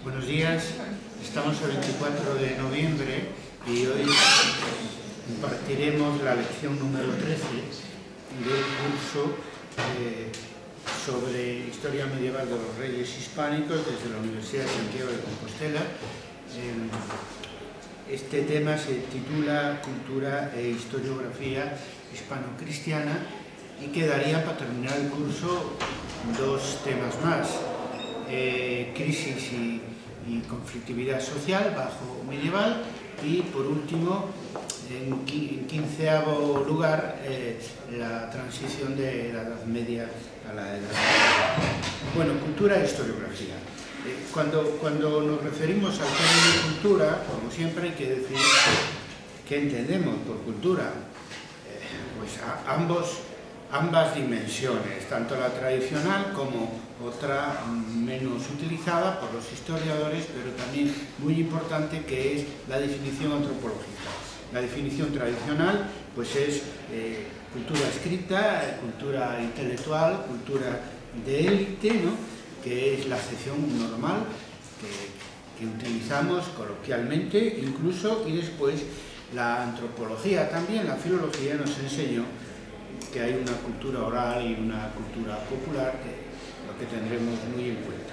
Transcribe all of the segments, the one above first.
Buenos días, estamos el 24 de noviembre y hoy impartiremos la lección número 13 del curso sobre Historia Medieval de los Reyes Hispánicos desde la Universidad de Santiago de Compostela. Este tema se titula Cultura e Historiografía Hispano-Cristiana y quedaría para terminar el curso dos temas más. Crisis y conflictividad social bajo medieval y por último en 15º lugar la transición de la Edad Media a la Edad Media. Bueno, cultura e historiografía. Cuando nos referimos al término cultura, como siempre hay que decir qué entendemos por cultura. Pues ambas dimensiones, tanto la tradicional como otra menos utilizada por los historiadores, pero también muy importante, que es la definición antropológica. La definición tradicional pues es cultura escrita, cultura intelectual, cultura de élite, ¿no?, que es la acepción normal que utilizamos coloquialmente incluso, y después la antropología también, la filología nos enseñó que hay una cultura oral y una cultura popular, lo que tendremos muy en cuenta.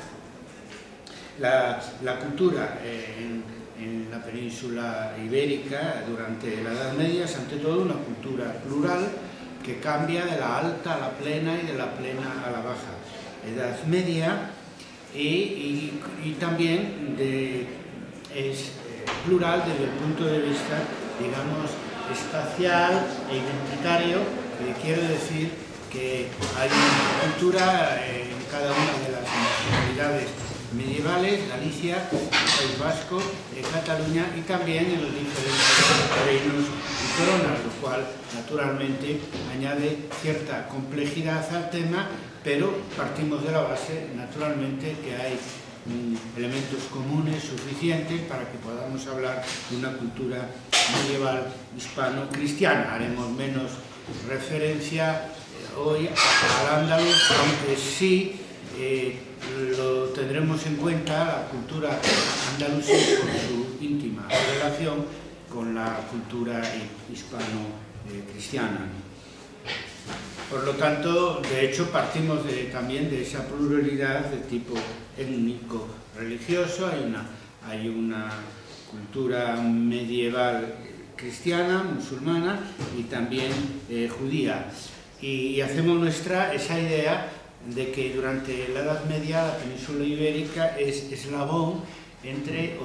La cultura en la península ibérica durante la Edad Media es ante todo una cultura plural que cambia de la alta a la plena y de la plena a la baja Edad Media, y también es plural desde el punto de vista, digamos, espacial e identitario. Quiero decir que hay una cultura en cada una de las nacionalidades medievales: Galicia, País Vasco, Cataluña, y también en los diferentes reinos y coronas, lo cual naturalmente añade cierta complejidad al tema, pero partimos de la base, naturalmente, que hay elementos comunes suficientes para que podamos hablar de una cultura medieval hispano-cristiana. Haremos menos referencia hoy al andaluz, aunque sí lo tendremos en cuenta, la cultura andalusí, por su íntima relación con la cultura hispano-cristiana. Por lo tanto, de hecho, partimos también de esa pluralidad de tipo étnico-religioso. Hay una cultura medieval cristiana, musulmana y también judía. Y hacemos nuestra esa idea de que durante la Edad Media la península ibérica es eslabón entre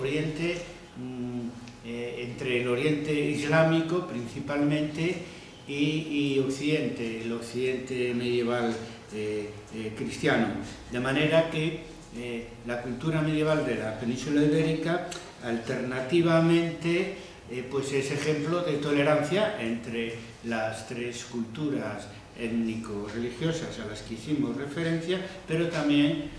el Oriente islámico principalmente y Occidente, el Occidente medieval cristiano. De manera que la cultura medieval de la península ibérica alternativamente pues es ejemplo de tolerancia entre las tres culturas étnico-religiosas a las que hicimos referencia, pero también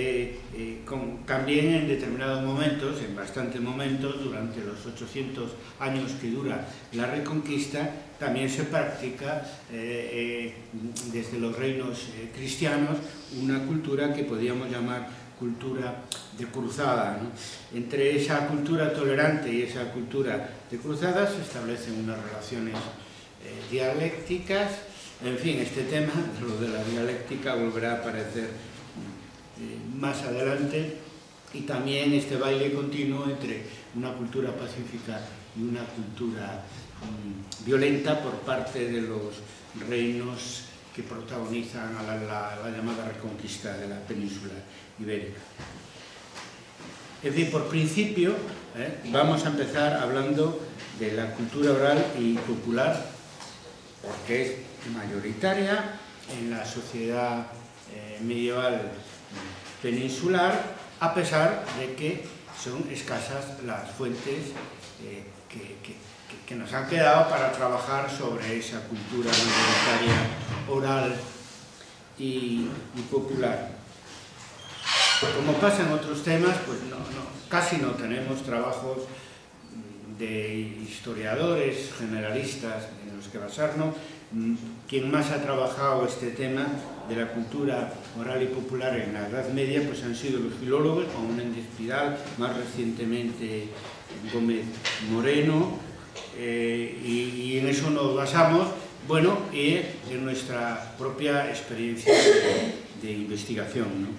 en determinados momentos, en bastantes momentos, durante los 800 años que dura la Reconquista, también se practica desde los reinos cristianos una cultura que podríamos llamar cultura de cruzada, ¿no? Entre esa cultura tolerante y esa cultura de cruzada se establecen unas relaciones dialécticas. En fin, este tema, lo de la dialéctica, volverá a aparecer más adelante, y también este baile continuo entre una cultura pacífica y una cultura violenta por parte de los reinos que protagonizan a la llamada Reconquista de la península ibérica. En fin, por principio, vamos a empezar hablando de la cultura oral y popular, porque es mayoritaria en la sociedad medieval peninsular, a pesar de que son escasas las fuentes que nos han quedado para trabajar sobre esa cultura mayoritaria oral y popular. Como pasa en otros temas, pues casi no tenemos trabajos de historiadores generalistas en los que basarnos, quien más ha trabajado este tema de la cultura oral y popular en la Edad Media pues han sido los filólogos, como Méndez Pidal, más recientemente Gómez Moreno, y en eso nos basamos, bueno, y en nuestra propia experiencia de investigación, ¿no?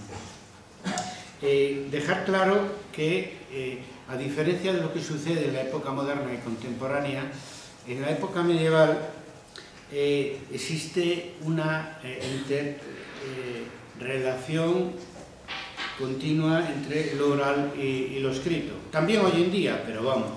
Dejar claro que, a diferencia de lo que sucede en la época moderna y contemporánea, en la época medieval existe una relación continua entre lo oral y lo escrito. También hoy en día, pero vamos,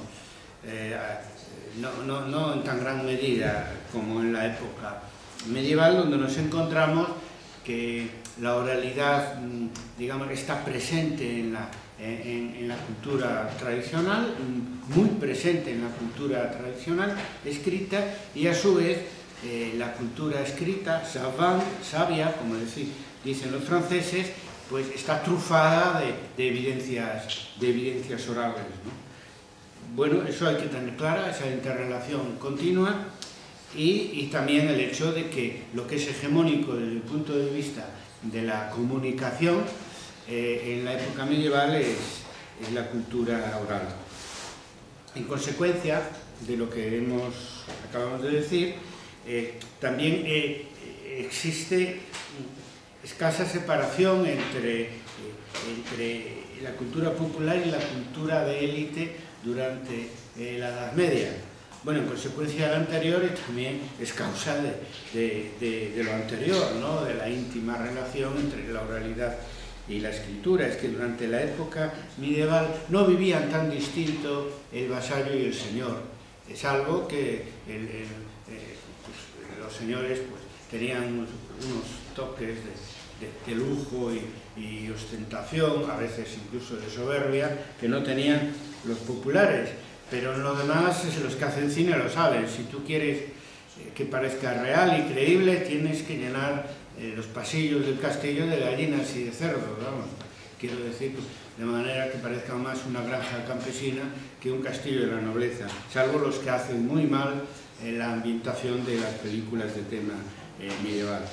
no en tan gran medida como en la época medieval, donde nos encontramos que la oralidad, digamos, está presente en la cultura tradicional, muy presente en la cultura tradicional escrita, y a su vez la cultura escrita, sabia, como dicen los franceses, pues está trufada de evidencias orales, ¿no? Bueno, eso hay que tener clara, esa interrelación continua, y también el hecho de que lo que es hegemónico desde el punto de vista de la comunicación en la época medieval es la cultura oral. En consecuencia de lo que acabamos de decir, también existe escasa separación entre la cultura popular y la cultura de élite durante la Edad Media. Bueno, en consecuencia de lo anterior, y también es causa de lo anterior, ¿no? De la íntima relación entre la oralidad y la escritura. Es que durante la época medieval no vivían tan distinto el vasallo y el señor. Es algo que pues, los señores pues, tenían unos toques de lujo y ostentación, a veces incluso de soberbia, que no tenían los populares. Pero en lo demás, los que hacen cine lo saben. Si tú quieres que parezca real y creíble, tienes que llenar los pasillos del castillo de gallinas y de cerdos, vamos. Quiero decir, de manera que parezca más una granja campesina que un castillo de la nobleza, salvo los que hacen muy mal la ambientación de las películas de tema medieval.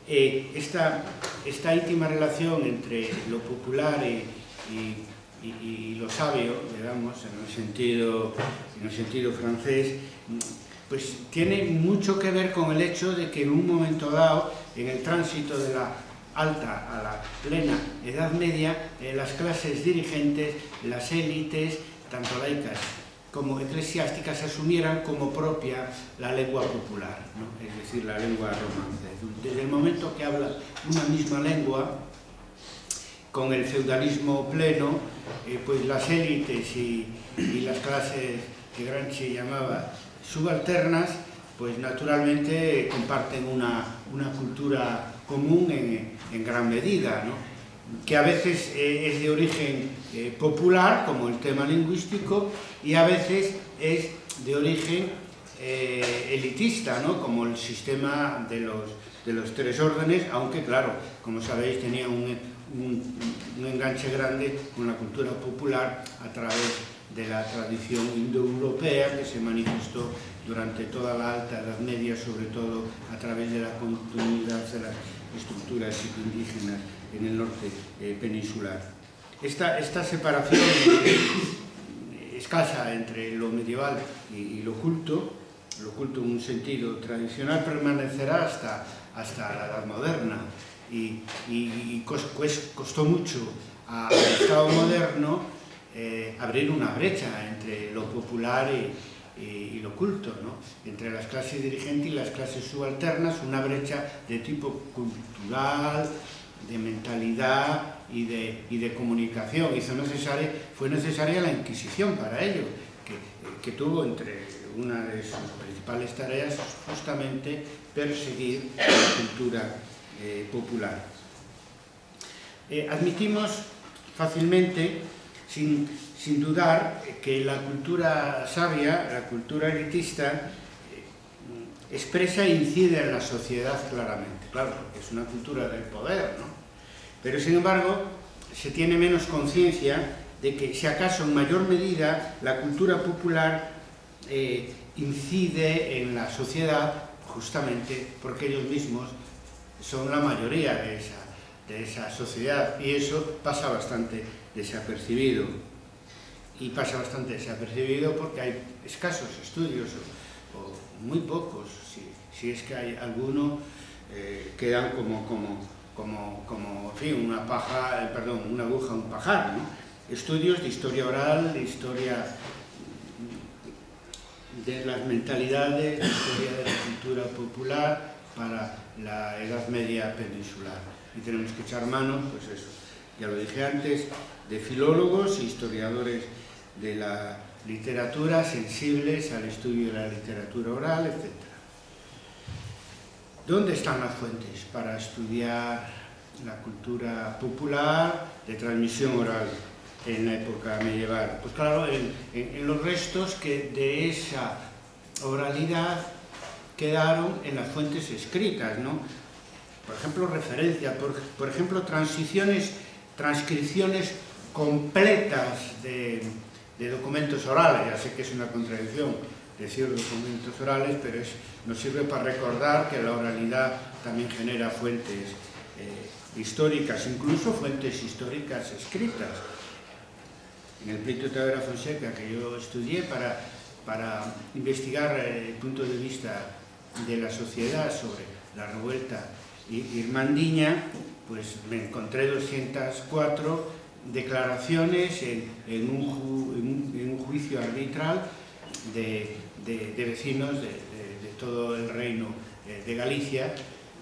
Esta íntima relación entre lo popular y lo sabio, digamos, en el sentido francés, pues tiene mucho que ver con el hecho de que en un momento dado, en el tránsito de la alta a la plena Edad Media, las clases dirigentes, las élites, tanto laicas como eclesiásticas, asumieran como propia la lengua popular, ¿no? Es decir, la lengua romance. Desde el momento que habla una misma lengua, con el feudalismo pleno, pues las élites y las clases que Gramsci llamaba subalternas, pues naturalmente comparten una cultura común en gran medida, ¿no? Que a veces es de origen popular, como el tema lingüístico, y a veces es de origen elitista, ¿no? Como el sistema de los tres órdenes, aunque claro, como sabéis, tenía un enganche grande con la cultura popular a través de la tradición indoeuropea que se manifestó durante toda la Alta Edad Media, sobre todo a través de la continuidad de las estructuras indígenas en el norte peninsular. Esta separación escasa entre lo medieval y lo culto en un sentido tradicional, permanecerá hasta la Edad Moderna. Y costó mucho al Estado moderno abrir una brecha entre lo popular y lo culto, ¿no? Entre las clases dirigentes y las clases subalternas, una brecha de tipo cultural, de mentalidad y de comunicación. Fue necesaria la Inquisición para ello, que tuvo entre una de sus principales tareas justamente perseguir la cultura popular. Admitimos fácilmente, sin dudar, que la cultura sabia, la cultura elitista, expresa e incide en la sociedad claramente. Claro, porque es una cultura del poder, ¿no? Pero sin embargo, se tiene menos conciencia de que, si acaso en mayor medida, la cultura popular incide en la sociedad justamente porque ellos mismos son la mayoría de esa sociedad, y eso pasa bastante desapercibido. Y pasa bastante desapercibido porque hay escasos estudios, o muy pocos, si es que hay alguno, que dan como en fin, una aguja, un pajar, ¿no? Estudios de historia oral, de historia de las mentalidades, de historia de la cultura popular para la Edad Media peninsular. Y tenemos que echar mano, pues eso, ya lo dije antes, de filólogos e historiadores de la literatura sensibles al estudio de la literatura oral, etc. ¿Dónde están las fuentes para estudiar la cultura popular de transmisión oral en la época medieval? Pues claro, en los restos que de esa oralidad quedaron en las fuentes escritas, ¿no? Por ejemplo, referencias, por ejemplo, transcripciones completas de documentos orales. Ya sé que es una contradicción decir documentos orales, pero nos sirve para recordar que la oralidad también genera fuentes históricas, incluso fuentes históricas escritas. En el pleito de Tavera Fonseca, que yo estudié para investigar el punto de vista de la sociedad sobre la revuelta irmandiña, pues me encontré 204 declaraciones en un juicio arbitral de vecinos de todo el reino de Galicia,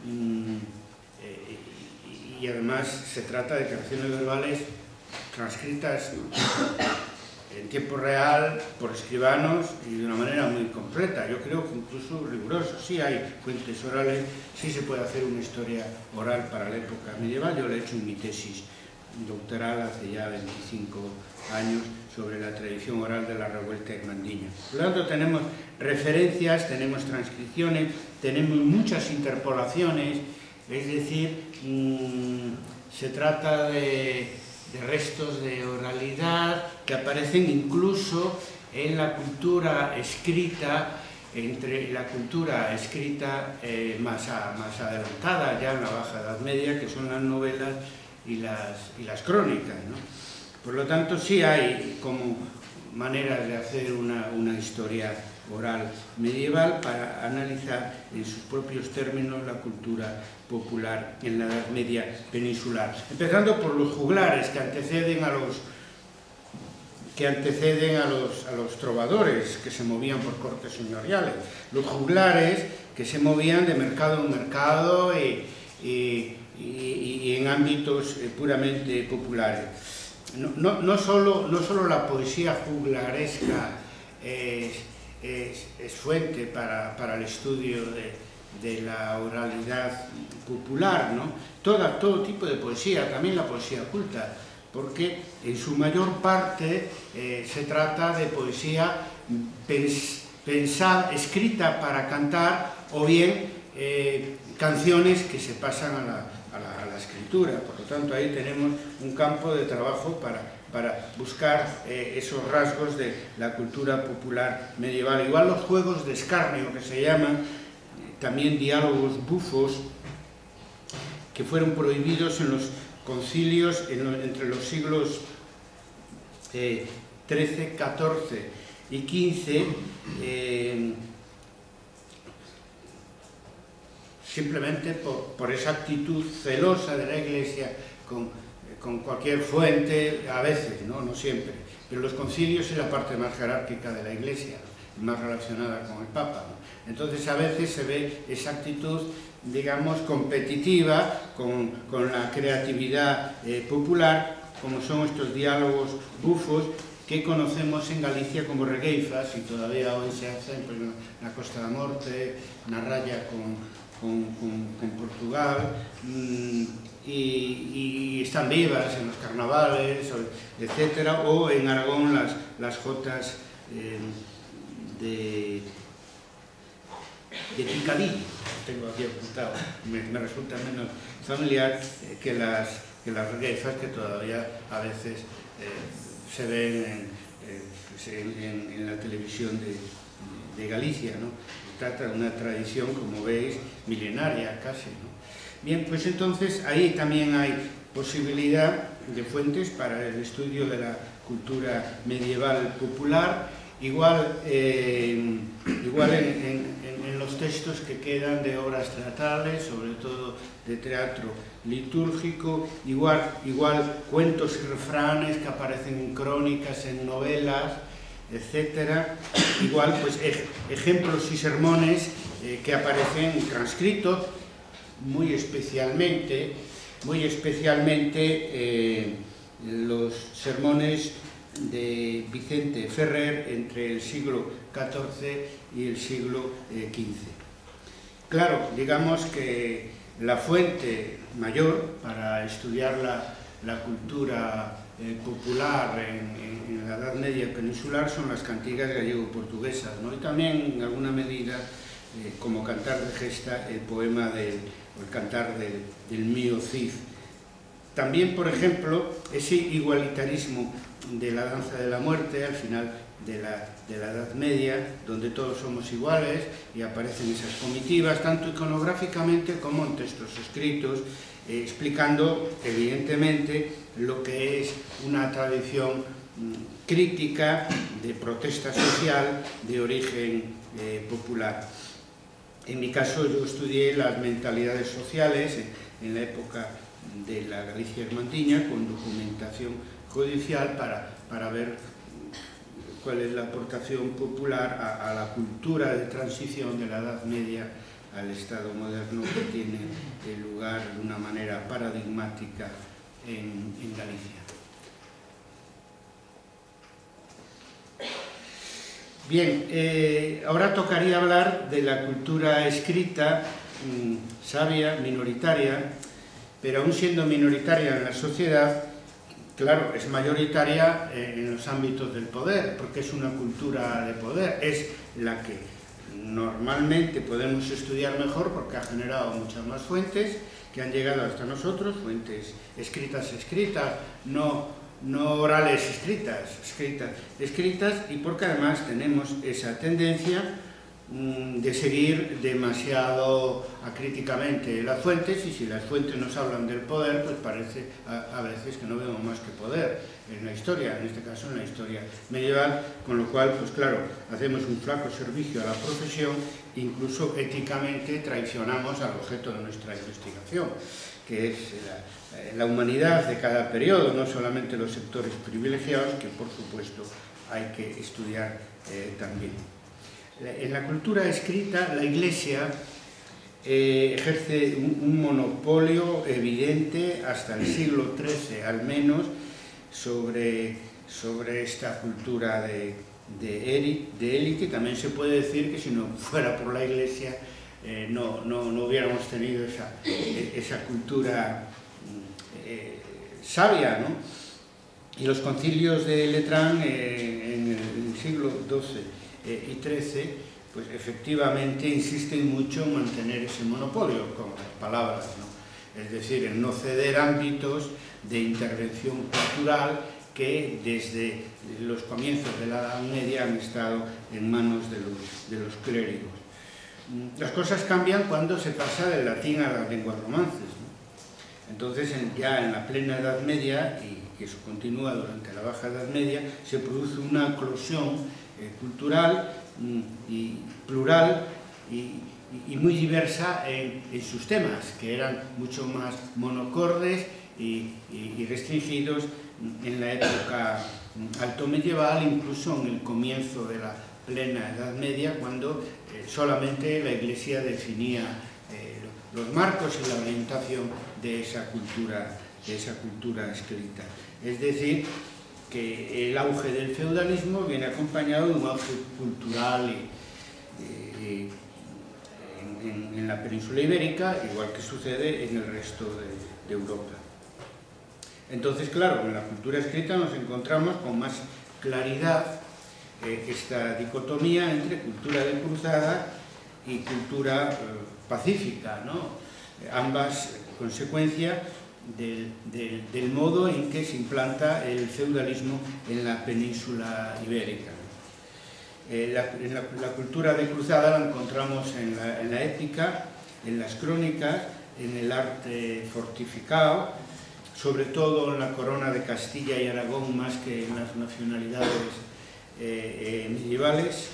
y además se trata de declaraciones verbales transcritas en tiempo real por escribanos y de una manera muy completa. Yo creo que incluso riguroso. Sí hay fuentes orales, sí se puede hacer una historia oral para la época medieval. Yo lo he hecho en mi tesis doctoral hace ya 25 años sobre la tradición oral de la revuelta irmandiña. Por lo tanto, tenemos referencias, tenemos transcripciones, tenemos muchas interpolaciones, es decir, se trata de restos de oralidad que aparecen incluso en la cultura escrita, entre la cultura escrita más adelantada, ya en la Baja Edad Media, que son las novelas y las crónicas, ¿no? Por lo tanto, sí hay como maneras de hacer una historia oral medieval para analizar en sus propios términos la cultura popular en la Edad Media peninsular. Empezando por los juglares que anteceden a los trovadores que se movían por cortes señoriales. Los juglares que se movían de mercado en mercado y en ámbitos puramente populares. No solo la poesía juglaresca es fuente para el estudio de la oralidad popular, ¿no? Todo tipo de poesía, también la poesía culta, porque en su mayor parte se trata de poesía pensada, escrita para cantar, o bien canciones que se pasan a la escritura. Por lo tanto, ahí tenemos un campo de trabajo para buscar esos rasgos de la cultura popular medieval. Igual los juegos de escarnio, que se llaman, también diálogos bufos, que fueron prohibidos en los concilios entre los siglos XIII, XIV y XV, simplemente por esa actitud celosa de la Iglesia con cualquier fuente, a veces, no siempre, pero los concilios es la parte más jerárquica de la Iglesia, más relacionada con el Papa, ¿no? Entonces a veces se ve esa actitud, digamos, competitiva con la creatividad popular, como son estos diálogos bufos que conocemos en Galicia como regueifas, y todavía hoy se hacen en la Costa da Morte, na raya con Portugal, y están vivas en los carnavales, etcétera, o en Aragón las jotas de picadillo, tengo aquí apuntado, me resulta menos familiar que las regueifas que todavía a veces se ven en la televisión de Galicia, ¿no? trata de una tradición, como veis, milenaria casi, ¿no? Bien, pues entonces ahí también hay posibilidad de fuentes para el estudio de la cultura medieval popular, igual en los textos que quedan de obras teatrales, sobre todo de teatro litúrgico, igual cuentos y refranes que aparecen en crónicas, en novelas, etcétera. Igual pues ejemplos y sermones que aparecen transcritos, muy especialmente los sermones de Vicente Ferrer entre el siglo XIV y el siglo XV. Claro, digamos que la fuente mayor para estudiar la cultura popular en la Edad Media peninsular son las cantigas gallego-portuguesas, ¿no? Y también, en alguna medida, como cantar de gesta, el poema el cantar del mío Cid. También, por ejemplo, ese igualitarismo de la danza de la muerte al final de la Edad Media, donde todos somos iguales y aparecen esas comitivas, tanto iconográficamente como en textos escritos, explicando evidentemente lo que es una tradición crítica de protesta social de origen popular. En mi caso yo estudié las mentalidades sociales en la época de la Galicia hermantiña con documentación judicial para ver cuál es la aportación popular a la cultura de transición de la Edad Media al Estado moderno que tiene lugar de una manera paradigmática en Galicia. Bien, ahora tocaría hablar de la cultura escrita, sabia, minoritaria, pero aún siendo minoritaria en la sociedad, claro, es mayoritaria en los ámbitos del poder, porque es una cultura de poder, es la que normalmente podemos estudiar mejor porque ha generado muchas más fuentes que han llegado hasta nosotros, fuentes escritas, no orales escritas, y porque además tenemos esa tendencia de seguir demasiado acríticamente las fuentes, y si las fuentes nos hablan del poder, pues parece a veces que no vemos más que poder en la historia, en este caso en la historia medieval, con lo cual, pues claro, hacemos un flaco servicio a la profesión, incluso éticamente traicionamos al objeto de nuestra investigación, que es la humanidad de cada periodo, no solamente los sectores privilegiados, que por supuesto hay que estudiar también. En la cultura escrita, la Iglesia ejerce un monopolio evidente hasta el siglo XIII, al menos, sobre esta cultura de élite. También se puede decir que si no fuera por la Iglesia no hubiéramos tenido esa cultura sabia, ¿no? Y los concilios de Letrán en el siglo XII y XIII, pues efectivamente insisten mucho en mantener ese monopolio, con las palabras, ¿no? Es decir, en no ceder ámbitos de intervención cultural que desde los comienzos de la Edad Media han estado en manos de los clérigos. Las cosas cambian cuando se pasa del latín a las lenguas romances, ¿no? Entonces, ya en la plena Edad Media, y que eso continúa durante la Baja Edad Media, se produce una eclosión cultural y plural y muy diversa en sus temas, que eran mucho más monocordes y restringidos en la época alto medieval, incluso en el comienzo de la plena Edad Media, cuando solamente la Iglesia definía los marcos y la orientación de esa cultura escrita. Es decir, que el auge del feudalismo viene acompañado de un auge cultural en la península ibérica, igual que sucede en el resto de Europa. Entonces, claro, en la cultura escrita nos encontramos con más claridad esta dicotomía entre cultura de cruzada y cultura pacífica, ¿no? Ambas consecuencia del modo en que se implanta el feudalismo en la península ibérica. La cultura de cruzada la encontramos en la épica, en las crónicas, en el arte fortificado, sobre todo en la corona de Castilla y Aragón, más que en las nacionalidades medievales.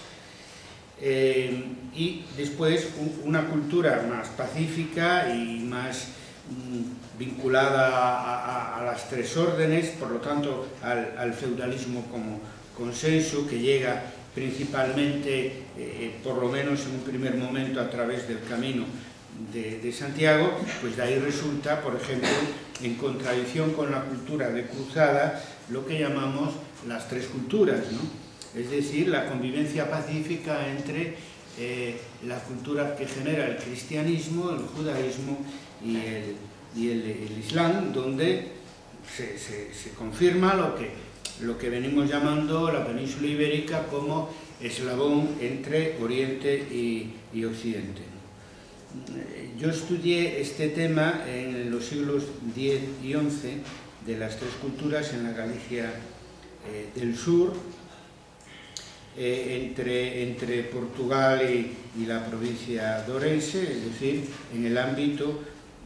Y después una cultura más pacífica y más vinculada a las tres órdenes, por lo tanto al feudalismo como consenso, que llega principalmente, por lo menos en un primer momento, a través del camino de Santiago. Pues de ahí resulta, por ejemplo, en contradicción con la cultura de cruzada, lo que llamamos las tres culturas, ¿no? Es decir, la convivencia pacífica entre la cultura que genera el cristianismo, el judaísmo y el islam, donde se confirma lo que venimos llamando la península ibérica como eslabón entre Oriente y Occidente. Yo estudié este tema en los siglos X y XI de las tres culturas en la Galicia del sur, entre Portugal y la provincia de Orense, es decir, en el ámbito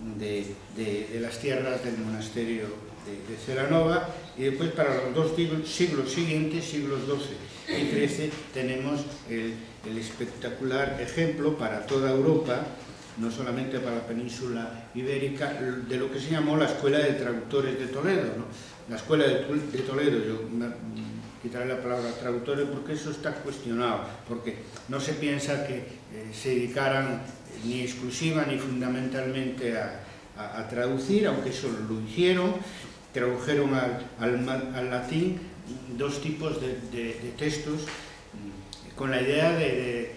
de las tierras del monasterio de Celanova, y después para los dos siglos siguientes, siglos XII y XIII, tenemos el espectacular ejemplo para toda Europa, no solamente para la península ibérica, de lo que se llamó la Escuela de Traductores de Toledo, ¿no? La Escuela de Toledo, yo quitaré la palabra traductores porque eso está cuestionado, porque no se piensa que se dedicaran ni exclusiva ni fundamentalmente a traducir, aunque eso lo hicieron. Tradujeron al latín dos tipos de textos con la idea de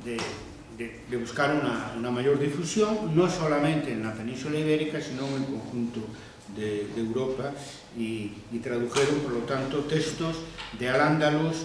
buscar una mayor difusión, no solamente en la península ibérica, sino en el conjunto de Europa, y tradujeron, por lo tanto, textos de Al-Ándalus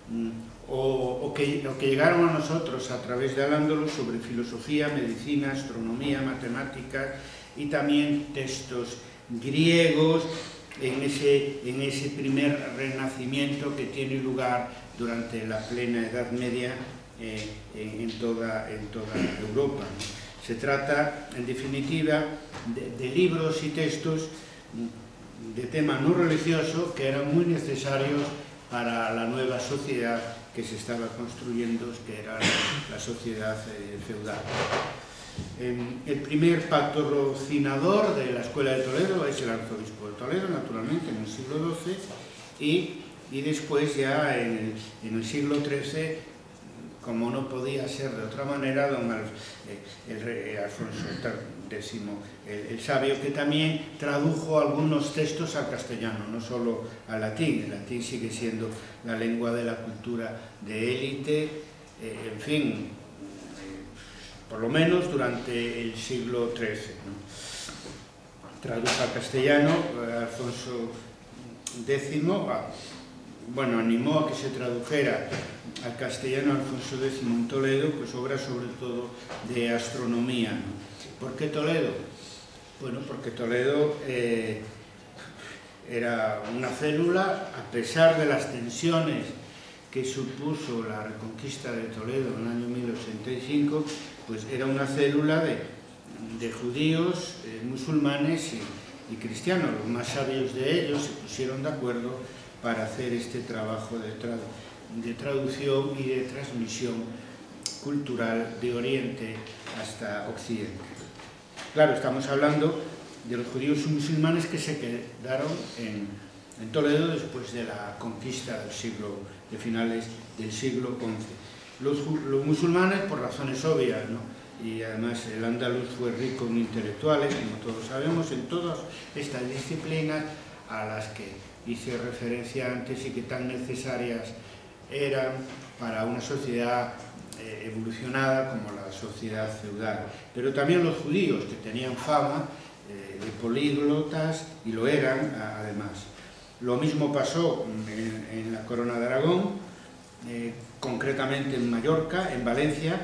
o que llegaron a nosotros a través de Al-Ándalus sobre filosofía, medicina, astronomía, matemáticas, y también textos griegos en ese primer renacimiento que tiene lugar durante la plena Edad Media en toda Europa. Se trata, en definitiva, de libros y textos de tema no religioso que eran muy necesarios para la nueva sociedad que se estaba construyendo, que era la sociedad feudal. El primer patrocinador de la Escuela de Toledo es el arzobispo de Toledo, naturalmente, en el siglo XII, y después ya en el siglo XIII, como no podía ser de otra manera, el rey Alfonso X, el sabio, que también tradujo algunos textos al castellano, no solo al latín. El latín sigue siendo la lengua de la cultura de élite, en fin, por lo menos durante el siglo XIII, ¿no? Tradujo al castellano. Alfonso X, animó a que se tradujera al castellano Alfonso X en Toledo, pues obras sobre todo de astronomía, ¿no? ¿Por qué Toledo? Bueno, porque Toledo era una célula, a pesar de las tensiones que supuso la reconquista de Toledo en el año 1085, pues era una célula de judíos, musulmanes y cristianos. Los más sabios de ellos se pusieron de acuerdo para hacer este trabajo de traducción y de transmisión cultural de Oriente hasta Occidente. Claro, estamos hablando de los judíos y musulmanes que se quedaron en Toledo después de la conquista de finales del siglo XI. Los musulmanes, por razones obvias, ¿no? Y además el Andaluz fue rico en intelectuales, como todos sabemos, en todas estas disciplinas a las que hice referencia antes y que tan necesarias eran para una sociedad evolucionada como la sociedad feudal. Pero también los judíos, que tenían fama de políglotas, y lo eran además. Lo mismo pasó en la Corona de Aragón, concretamente en Mallorca, en Valencia.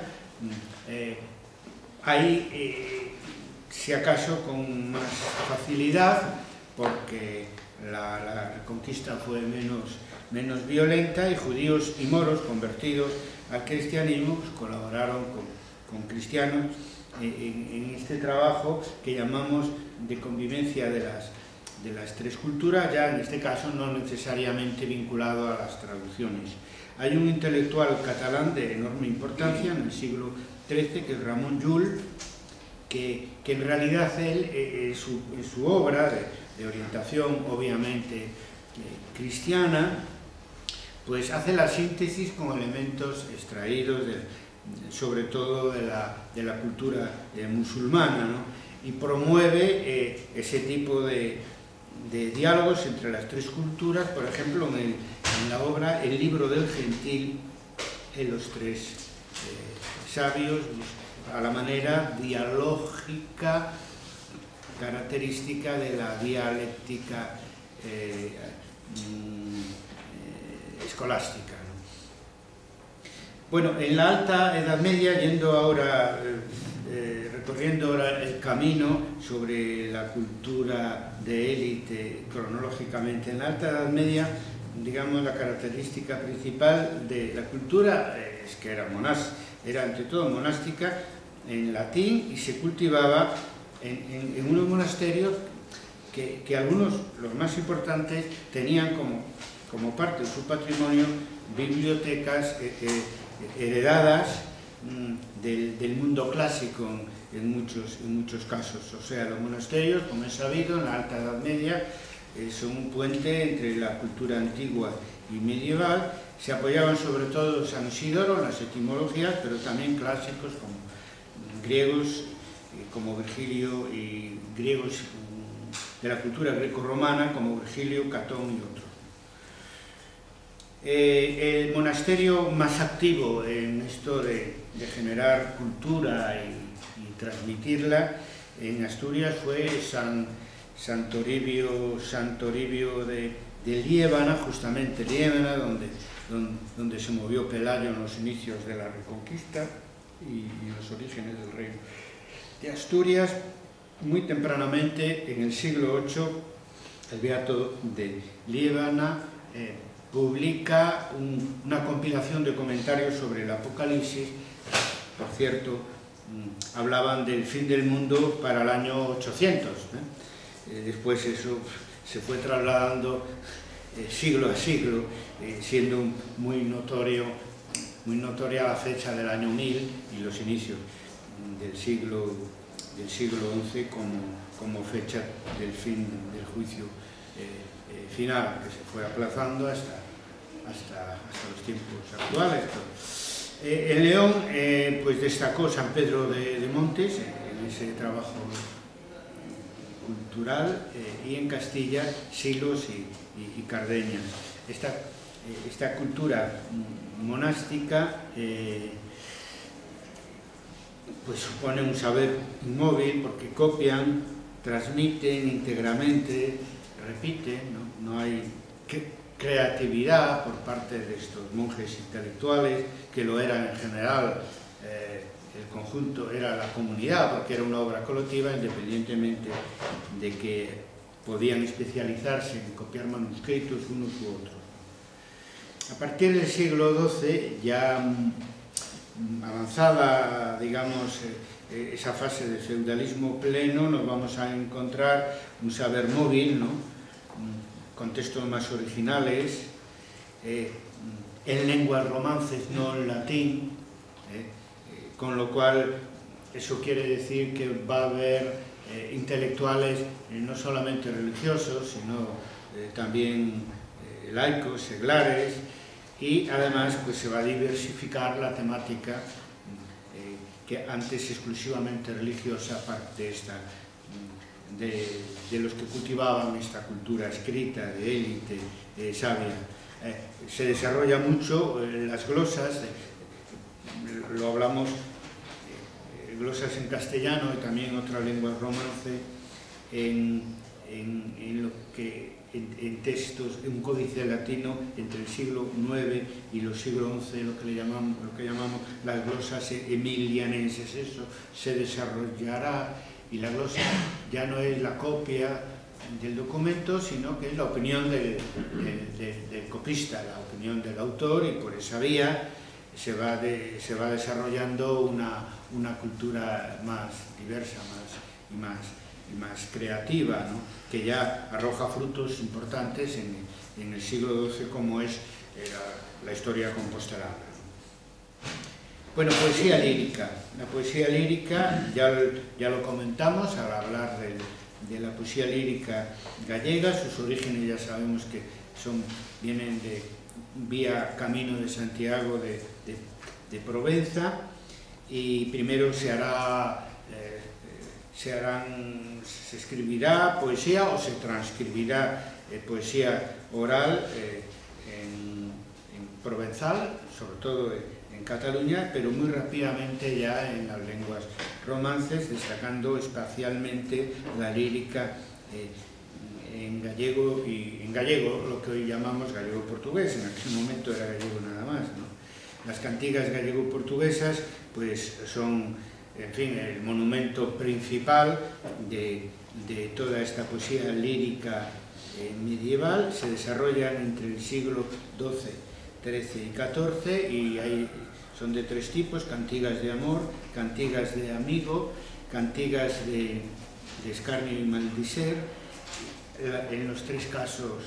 Ahí, si acaso, con más facilidad, porque la conquista fue menos menos violenta, y judíos y moros convertidos al cristianismo pues, colaboraron con cristianos en este trabajo que llamamos de convivencia de las tres culturas, ya en este caso no necesariamente vinculado a las traducciones. Hay un intelectual catalán de enorme importancia en el siglo XIII, que es Ramon Llull, que en realidad él, en su obra de orientación obviamente cristiana, pues hace la síntesis con elementos extraídos sobre todo de la cultura musulmana, ¿no? Y promueve ese tipo de diálogos entre las tres culturas, por ejemplo, en la obra El libro del gentil, en los tres sabios, a la manera dialógica característica de la dialéctica escolástica, ¿no? Bueno, en la Alta Edad Media, yendo ahora, recorriendo ahora el camino sobre la cultura de élite cronológicamente, en la Alta Edad Media, digamos, la característica principal de la cultura es que era ante todo monástica, en latín, y se cultivaba en unos monasterios que algunos, los más importantes, tenían como parte de su patrimonio bibliotecas heredadas del mundo clásico en muchos casos. O sea, los monasterios, como es sabido, en la Alta Edad Media son un puente entre la cultura antigua y medieval. Se apoyaban sobre todo en San Isidoro, en las etimologías, pero también clásicos como griegos, como Virgilio, y griegos de la cultura greco-romana como Virgilio, Catón y otros. El monasterio más activo en esto de generar cultura y transmitirla en Asturias fue San Toribio de Liébana, justamente Liébana, donde se movió Pelayo en los inicios de la Reconquista y los orígenes del reino de Asturias. Muy tempranamente, en el siglo VIII, el beato de Liébana publica una compilación de comentarios sobre el Apocalipsis. Por cierto, hablaban del fin del mundo para el año 800. Después eso se fue trasladando siglo a siglo, siendo muy notoria la fecha del año 1000 y los inicios del siglo XI como fecha del fin del juicio final, que se fue aplazando hasta los tiempos actuales. En León pues destacó San Pedro de Montes en ese trabajo cultural, y en Castilla Silos y Cardeña. Esta cultura monástica pues supone un saber inmóvil, porque copian, transmiten íntegramente, repiten, no hay creatividad por parte de estos monjes intelectuales, que lo eran en general. El conjunto era la comunidad, porque era una obra colectiva, independientemente de que podían especializarse en copiar manuscritos unos u otros. A partir del siglo XII, ya avanzada, digamos, esa fase de feudalismo pleno, nos vamos a encontrar un saber móvil, ¿no? Con textos más originales, en lenguas romances, no en latín, con lo cual eso quiere decir que va a haber intelectuales no solamente religiosos, sino también laicos, seglares, y además pues se va a diversificar la temática que antes exclusivamente religiosa, parte de los que cultivaban esta cultura escrita de élite sabia. Se desarrolla mucho las glosas, lo hablamos, glosas en castellano y también otras lenguas romance, en textos, en un códice latino entre el siglo IX y los siglos XI, lo que llamamos las glosas emilianenses. Eso se desarrollará, y la glosa ya no es la copia del documento, sino que es la opinión del copista, la opinión del autor, y por esa vía se va desarrollando una cultura más diversa y más creativa, ¿no? Que ya arroja frutos importantes en el siglo XII, como es la historia compostelana. Bueno, poesía lírica. La poesía lírica ya lo comentamos al hablar de la poesía lírica gallega. Sus orígenes ya sabemos que vienen de vía Camino de Santiago de Provenza, y primero se escribirá poesía o se transcribirá poesía oral en provenzal, sobre todo en Cataluña, pero muy rápidamente ya en las lenguas romances, destacando espacialmente la lírica en gallego, lo que hoy llamamos gallego-portugués. En aquel momento era gallego nada más, ¿no? Las cantigas gallego-portuguesas pues son, en fin, el monumento principal de toda esta poesía lírica medieval. Se desarrollan entre el siglo XII, XIII y XIV, y son de tres tipos: cantigas de amor, cantigas de amigo, cantigas de escarnio y maldiser, en los tres casos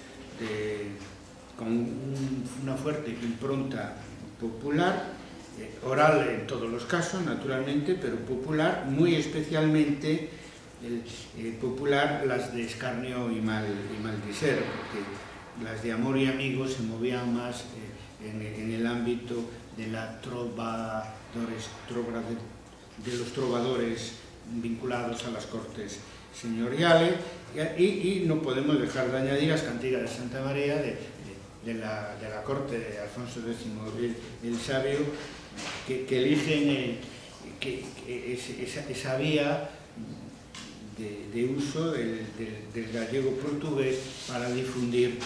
con una fuerte impronta popular, oral en todos los casos, naturalmente, pero popular, muy especialmente popular las de escarnio y maldiser, porque las de amor y amigo se movían más en el ámbito de los trovadores vinculados a las cortes señoriales, y no podemos dejar de añadir las cantigas de Santa María de la corte de Alfonso X el Sabio, que eligen esa vía de uso del gallego portugués para difundir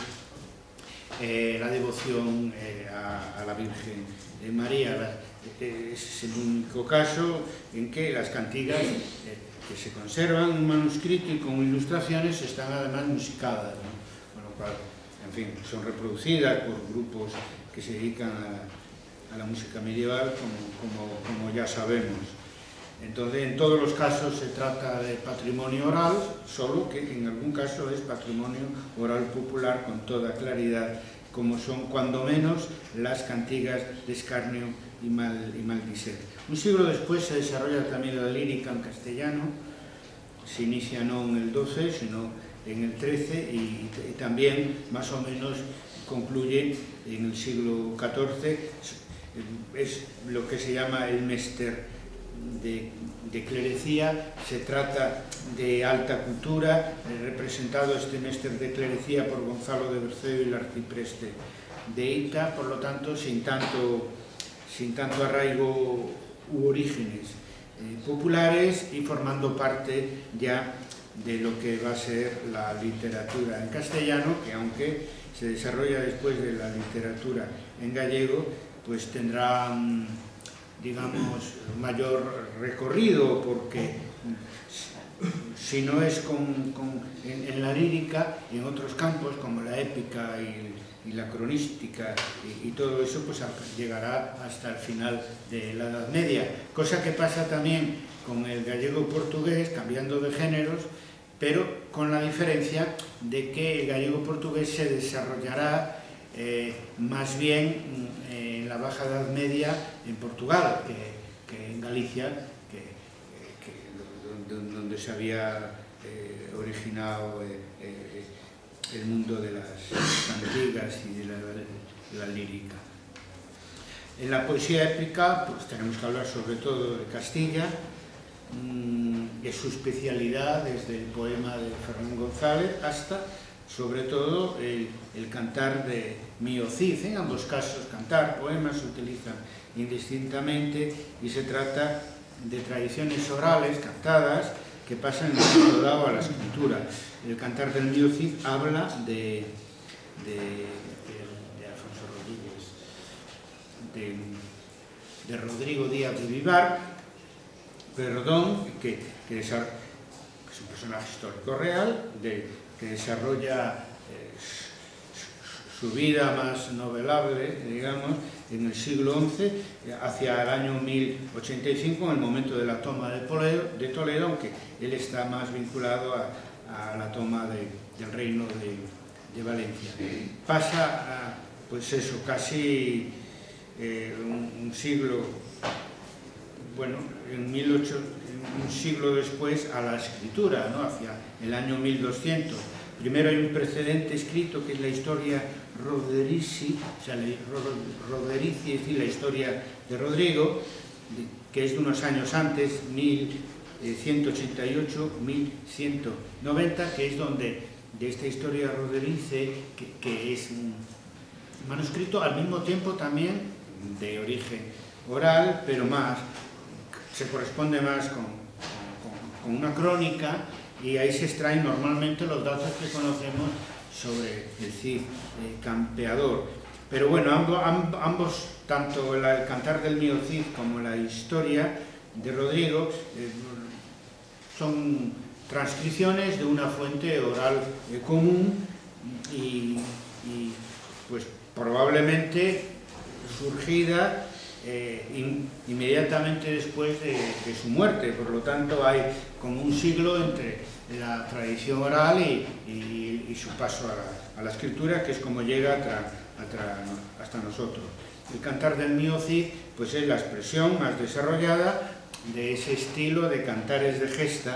la devoción a la Virgen de María. Es el único caso en que las cantigas que se conservan en manuscrito y con ilustraciones están además musicadas, ¿no? Con lo cual, en fin, son reproducidas por grupos que se dedican a la música medieval, como ya sabemos. Entonces, en todos los casos se trata de patrimonio oral, solo que en algún caso es patrimonio oral popular con toda claridad, como son cuando menos las cantigas de escarnio y maldiser. Un siglo después se desarrolla también la lírica en castellano. Se inicia no en el XII, sino en el XIII, y también más o menos concluye en el siglo XIV. Es lo que se llama el Mester de clerecía. Se trata de alta cultura, representado este Mester de clerecía por Gonzalo de Berceo y el arcipreste de Ita, por lo tanto sin tanto arraigo u orígenes populares, y formando parte ya de lo que va a ser la literatura en castellano, que aunque se desarrolla después de la literatura en gallego, pues tendrá, digamos, mayor recorrido, porque si no es en la lírica, en otros campos como la épica y la cronística y todo eso, pues llegará hasta el final de la Edad Media, cosa que pasa también con el gallego portugués, cambiando de géneros, pero con la diferencia de que el gallego portugués se desarrollará más bien en la Baja Edad Media en Portugal que en Galicia, donde se había originado el mundo de las cantigas y de la lírica. En la poesía épica pues tenemos que hablar sobre todo de Castilla, de su especialidad desde el poema de Fernán González hasta sobre todo el cantar de Mío Cid. En ambos casos, cantar, poemas se utilizan indistintamente, y se trata de tradiciones orales, cantadas, que pasan en un momento dado a la escritura. El cantar del Mío Cid habla de Alfonso Rodríguez, de Rodrigo Díaz de Vivar, que es un personaje histórico real, que desarrolla su vida más novelable, digamos, en el siglo XI, hacia el año 1085, en el momento de la toma de Toledo, aunque él está más vinculado a la toma del reino de Valencia. Pasa, pues eso, casi un siglo, bueno, un siglo después a la escritura, ¿no? Hacia el año 1200. Primero hay un precedente escrito que es la historia Roderici, o sea, Roderici, es decir, la historia de Rodrigo, que es de unos años antes, 1188-1190, que es donde, de esta historia Roderici, que es un manuscrito al mismo tiempo también de origen oral, pero más, se corresponde más con una crónica, y ahí se extraen normalmente los datos que conocemos sobre el Cid campeador. Pero bueno, ambos, tanto el Cantar del mío Cid como la historia de Rodrigo, son transcripciones de una fuente oral común y pues probablemente surgida inmediatamente después de su muerte. Por lo tanto, hay como un siglo entre la tradición oral y su paso a la escritura, que es como llega hasta nosotros. El Cantar del mío Cid pues es la expresión más desarrollada de ese estilo de cantares de gesta,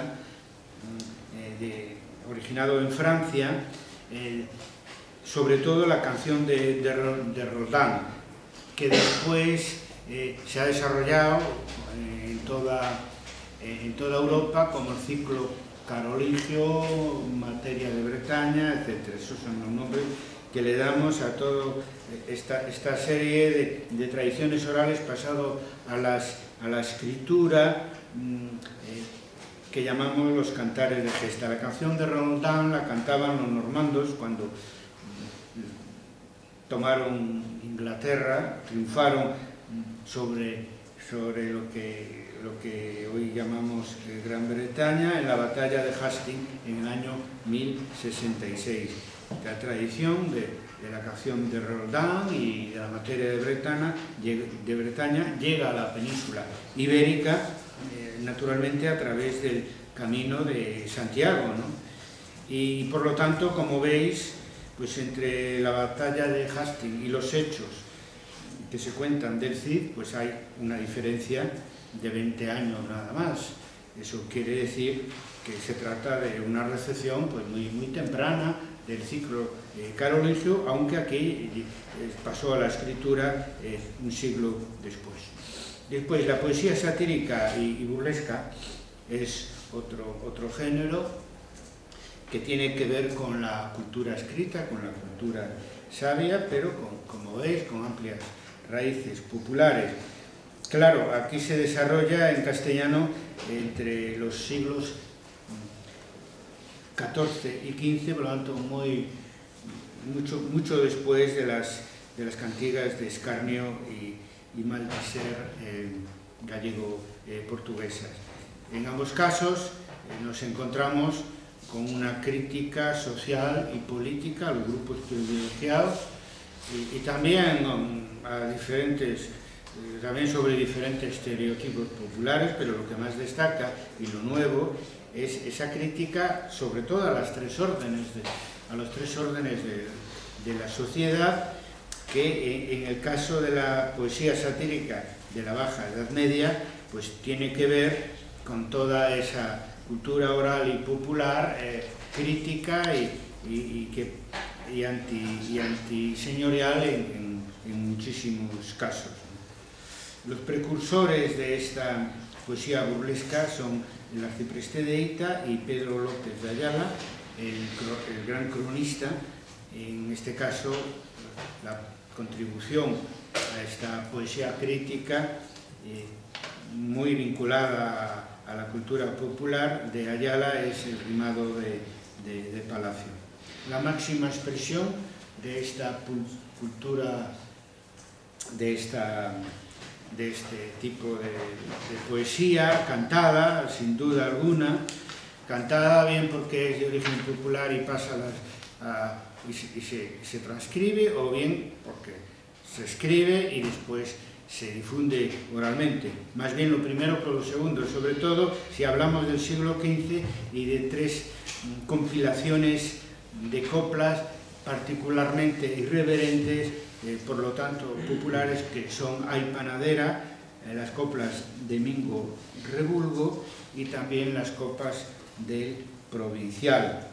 originado en Francia, sobre todo la canción de Roldán, que después se ha desarrollado en toda Europa como el ciclo carolingio, materia de Bretaña, etc. Esos son los nombres que le damos a toda esta serie de tradiciones orales pasado a la escritura, que llamamos los cantares de gesta. La canción de Roldán la cantaban los normandos cuando tomaron Inglaterra, triunfaron sobre lo que hoy llamamos Gran Bretaña en la batalla de Hastings en el año 1066. La tradición de la canción de Roldán y de la materia de Bretaña llega a la península ibérica, naturalmente a través del camino de Santiago, ¿no? Y por lo tanto, como veis, pues entre la batalla de Hastings y los hechos que se cuentan del Cid, pues hay una diferencia de 20 años nada más. Eso quiere decir que se trata de una recepción pues muy temprana del ciclo carolingio, aunque aquí pasó a la escritura un siglo después. Después, la poesía satírica y burlesca es otro género que tiene que ver con la cultura escrita, con la cultura sabia, pero como veis, con amplias raíces populares. Claro, aquí se desarrolla en castellano entre los siglos XIV y XV, por lo tanto mucho después de las cantigas de Escarnio y Maldiser gallego-portuguesas. En ambos casos nos encontramos con una crítica social y política a los grupos privilegiados y también también sobre diferentes estereotipos populares, pero lo que más destaca y lo nuevo es esa crítica sobre todo a los tres órdenes de la sociedad, que en el caso de la poesía satírica de la Baja Edad Media pues tiene que ver con toda esa cultura oral y popular crítica y antiseñorial en muchísimos casos. Los precursores de esta poesía burlesca son el arcipreste de Eita y Pedro López de Ayala, el gran cronista. En este caso, la contribución a esta poesía crítica muy vinculada a la cultura popular de Ayala es el rimado de Palacio. La máxima expresión de esta cultura, de este tipo de poesía cantada, sin duda alguna, cantada bien porque es de origen popular y pasa y se transcribe, o bien porque se escribe y después se difunde oralmente. Más bien lo primero que lo segundo, sobre todo si hablamos del siglo XV y de 3 compilaciones de coplas particularmente irreverentes, por lo tanto populares, que son Ay Panadera, las coplas de Mingo Rebulgo y también las copas del Provincial.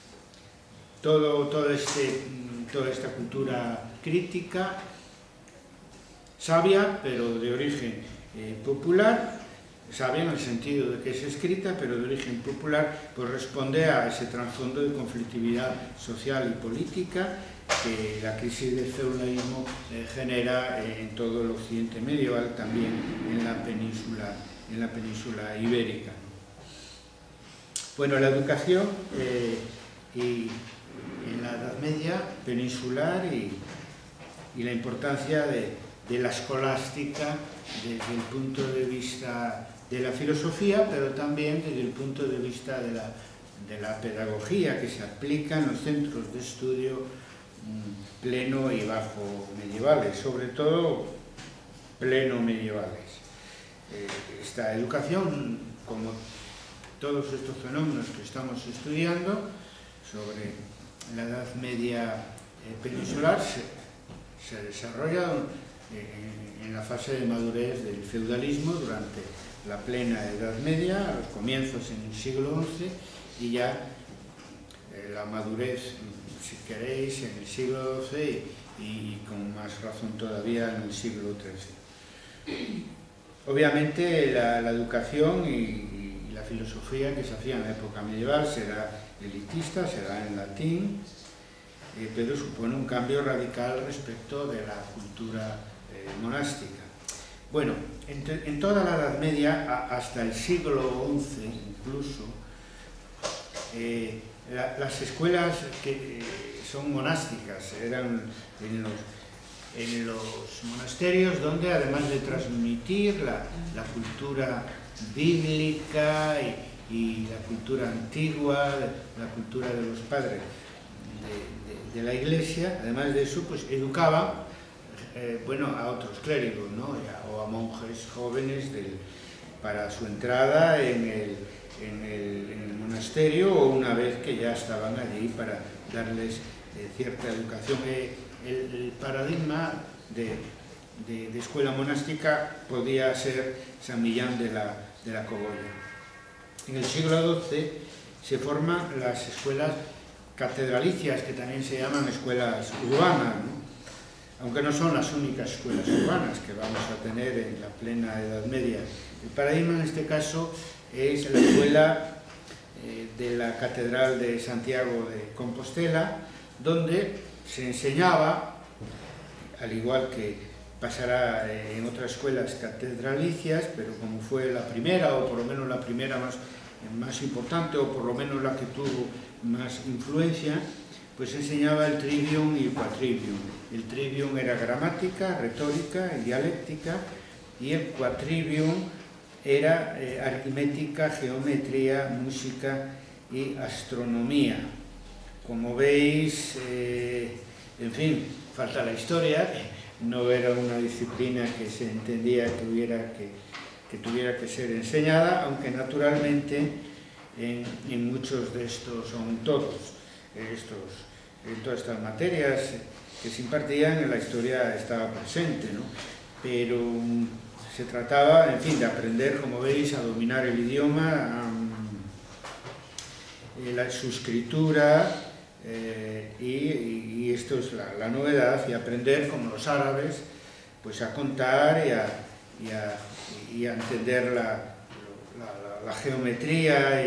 Toda esta cultura crítica, sabia, pero de origen popular, sabia en el sentido de que es escrita, pero de origen popular, pues responde a ese trasfondo de conflictividad social y política que la crisis del feudalismo genera en todo el occidente medieval, también en la península ibérica. Bueno, la educación en la Edad Media peninsular y la importancia de la escolástica desde el punto de vista de la filosofía, pero también desde el punto de vista de la pedagogía que se aplica en los centros de estudio pleno y bajo medievales, sobre todo pleno medievales. Esta educación, como todos estos fenómenos que estamos estudiando sobre la Edad Media peninsular, se desarrolla en la fase de madurez del feudalismo durante la plena Edad Media, a los comienzos en el siglo XI, y ya la madurez, si queréis, en el siglo XII y con más razón todavía en el siglo XIII. Obviamente la educación y la filosofía que se hacía en la época medieval será elitista, será en latín, pero supone un cambio radical respecto de la cultura monástica. Bueno, en toda la Edad Media, hasta el siglo XI incluso, las escuelas que son monásticas eran en los monasterios, donde además de transmitir la cultura bíblica y la cultura antigua, la cultura de los padres de la Iglesia, además de eso, pues educaba a otros clérigos, ¿no? O a monjes jóvenes para su entrada en el monasterio, o una vez que ya estaban allí, para darles cierta educación. El paradigma de escuela monástica podía ser San Millán de la Cogolla. En el siglo XII se forman las escuelas catedralicias, que también se llaman escuelas urbanas, ¿no? Aunque no son las únicas escuelas urbanas que vamos a tener en la plena Edad Media. El paradigma en este caso es la escuela de la Catedral de Santiago de Compostela, donde se enseñaba, al igual que pasará en otras escuelas catedralicias, pero como fue la primera, o por lo menos la primera más importante, o por lo menos la que tuvo más influencia, pues enseñaba el trivium y el quadrivium. El trivium era gramática, retórica y dialéctica, y el quadrivium era aritmética, geometría, música y astronomía. Como veis, en fin, falta la historia, no era una disciplina que se entendía que tuviera que ser enseñada, aunque naturalmente en muchos de estos, son todos, en todas estas materias que se impartían, en la historia estaba presente, ¿no? Pero se trataba, en fin, de aprender, como veis, a dominar el idioma, su escritura, y esto es la novedad, y aprender, como los árabes, pues a contar y a entender la geometría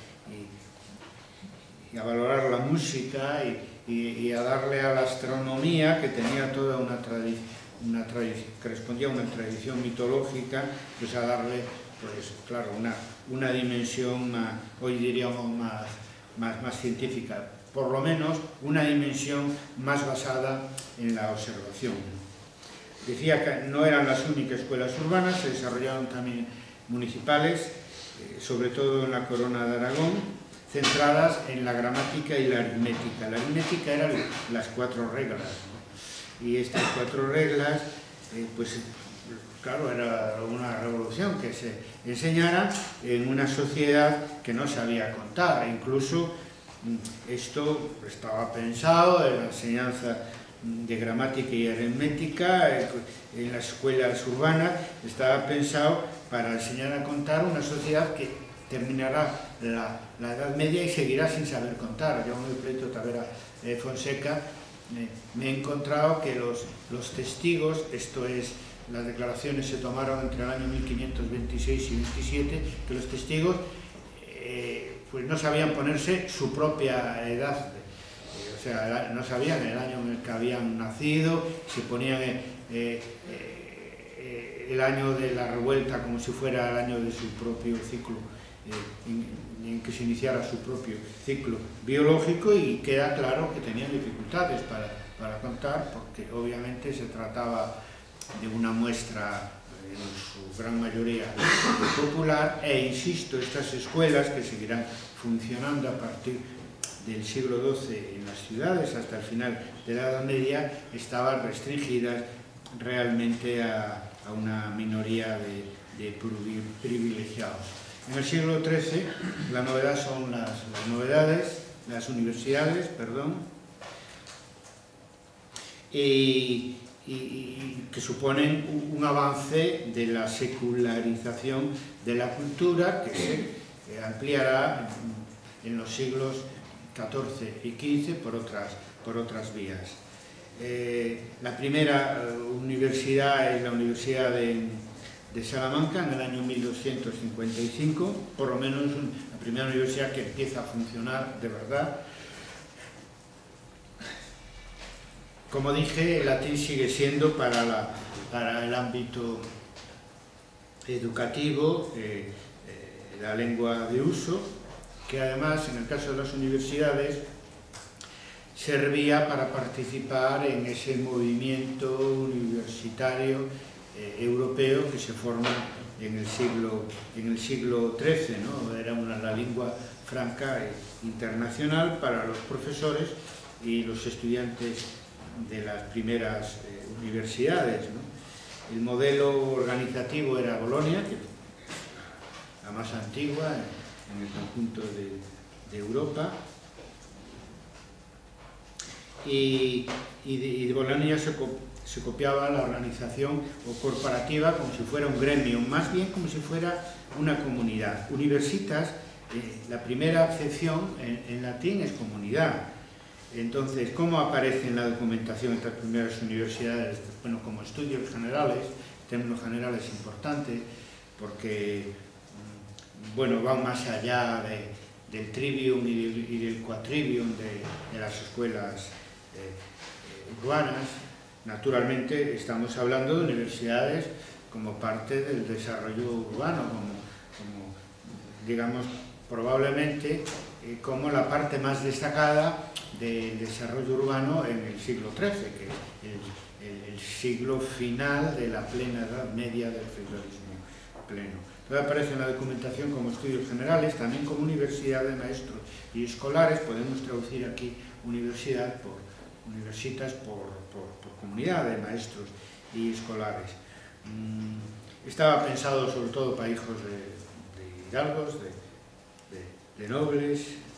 y a valorar la música y a darle a la astronomía, que tenía toda una tradición, que respondía a una tradición mitológica, pues a darle, pues claro, una dimensión hoy diríamos más científica, por lo menos una dimensión más basada en la observación. Decía que no eran las únicas escuelas urbanas, se desarrollaron también municipales, sobre todo en la Corona de Aragón, centradas en la gramática y la aritmética. La aritmética eran las 4 reglas, ¿no? Y estas 4 reglas, pues claro, era una revolución que se enseñara en una sociedad que no sabía contar. Incluso esto estaba pensado en la enseñanza de gramática y aritmética en las escuelas urbanas, estaba pensado para enseñar a contar una sociedad que terminará la Edad Media y seguirá sin saber contar. Yo en el pleito Tavera Fonseca me he encontrado que los testigos, esto es, las declaraciones se tomaron entre el año 1526 y 27, que los testigos pues no sabían ponerse su propia edad, o sea, no sabían el año en el que habían nacido, se ponían el año de la revuelta como si fuera el año de su propio ciclo, en que se iniciara su propio ciclo biológico, y queda claro que tenían dificultades para contar, porque obviamente se trataba de una muestra en su gran mayoría popular, e insisto, estas escuelas que seguirán funcionando a partir del siglo XII en las ciudades hasta el final de la Edad Media estaban restringidas realmente a una minoría de privilegiados. En el siglo XIII la novedad son las universidades, y que suponen un avance de la secularización de la cultura que se ampliará en los siglos XIV y XV por otras vías. La primera universidad es la Universidad de Salamanca en el año 1255, por lo menos la primera universidad que empieza a funcionar de verdad. Como dije, el latín sigue siendo para el ámbito educativo la lengua de uso, que además, en el caso de las universidades, servía para participar en ese movimiento universitario europeo que se forma en el siglo XIII, ¿no? Era la lengua franca internacional para los profesores y los estudiantes de las primeras universidades, ¿no? El modelo organizativo era Bolonia, que la más antigua en el conjunto de Europa, y de Bolonia se copiaba la organización corporativa como si fuera un gremio, más bien como si fuera una comunidad. Universitas, la primera acepción en latín es comunidad. Entonces, ¿cómo aparece en la documentación estas primeras universidades? Bueno, como estudios generales, términos generales importantes, porque bueno, van más allá del trivium y del quadrivium de las escuelas urbanas. Naturalmente, estamos hablando de universidades como parte del desarrollo urbano, como digamos, probablemente como la parte más destacada del desarrollo urbano en el siglo XIII, que es el siglo final de la plena Edad Media del feudalismo pleno. Entonces aparece en la documentación como estudios generales, también como universidad de maestros y escolares. Podemos traducir aquí universidad por universitas por comunidad de maestros y escolares. Estaba pensado sobre todo para hijos de hidalgos, de nobles,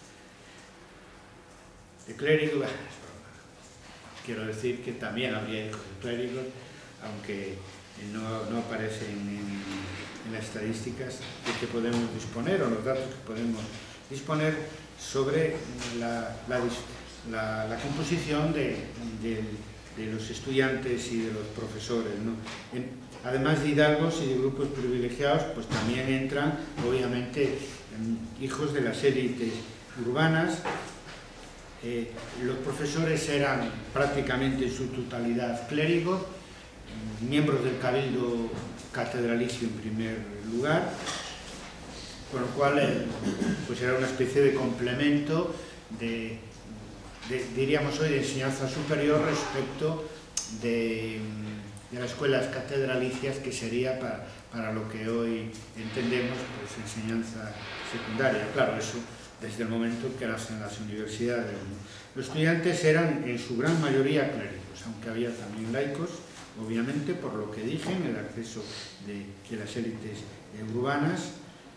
de clérigos. Quiero decir que también habría hijos de clérigos, aunque no aparecen en las estadísticas de que podemos disponer, o los datos que podemos disponer sobre la composición de los estudiantes y de los profesores, ¿no? Además de hidalgos y de grupos privilegiados, pues también entran, obviamente, hijos de las élites urbanas. Los profesores eran prácticamente en su totalidad clérigos, miembros del cabildo catedralicio en primer lugar, con lo cual pues era una especie de complemento diríamos hoy, de enseñanza superior respecto de las escuelas catedralicias, que sería para lo que hoy entendemos pues enseñanza secundaria. Claro, eso desde el momento que nacen las universidades, ¿no? Los estudiantes eran en su gran mayoría clérigos, aunque había también laicos, obviamente, por lo que dije, en el acceso de las élites urbanas.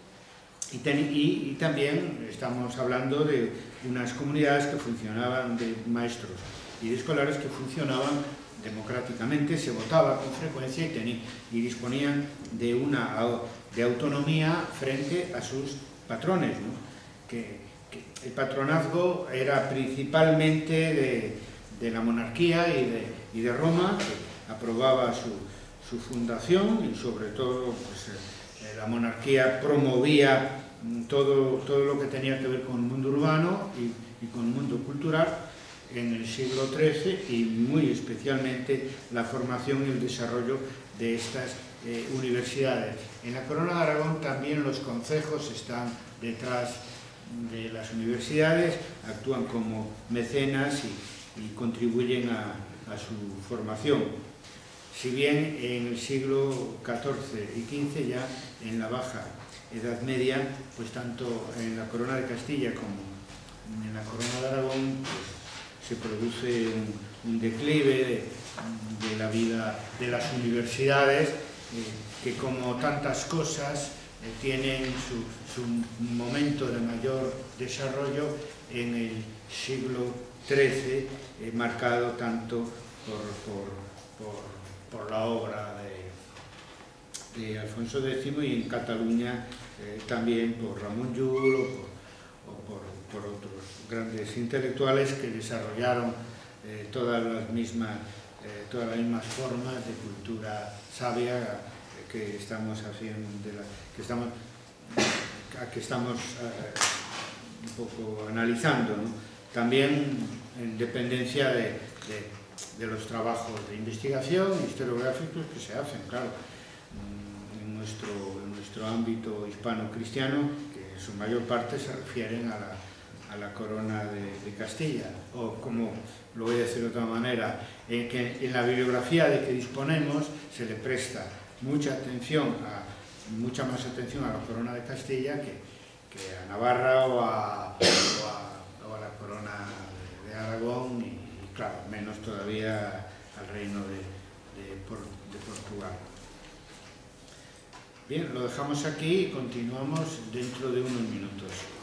Y también estamos hablando de unas comunidades que funcionaban, de maestros y de escolares que funcionaban democráticamente, se votaba con frecuencia y disponían de autonomía frente a sus patrones, ¿no? Que el patronazgo era principalmente de la monarquía y de Roma, que aprobaba su fundación, y sobre todo pues, la monarquía promovía todo lo que tenía que ver con el mundo urbano y con el mundo cultural en el siglo XIII, y muy especialmente la formación y el desarrollo de estas universidades. En la Corona de Aragón también los concejos están detrás de las universidades, actúan como mecenas y contribuyen a su formación. Si bien en el siglo XIV y XV, ya en la Baja Edad Media, pues tanto en la Corona de Castilla como en la Corona de Aragón pues, se produce un declive de la vida de las universidades, que como tantas cosas tienen su momento de mayor desarrollo en el siglo XIII, marcado tanto por la obra de Alfonso X, y en Cataluña también por Ramon Llull o por otros grandes intelectuales que desarrollaron todas las mismas formas de cultura sabia que estamos haciendo, que estamos un poco analizando, ¿no? También en dependencia de los trabajos de investigación historiográficos que se hacen, claro, en nuestro ámbito hispano-cristiano, que en su mayor parte se refieren a la corona de Castilla, o como lo voy a decir de otra manera, que en la bibliografía de que disponemos se le presta mucha más atención a la corona de Castilla que a Navarra o a la corona de Aragón, y claro, menos todavía al reino de Portugal. Bien, lo dejamos aquí y continuamos dentro de unos minutos.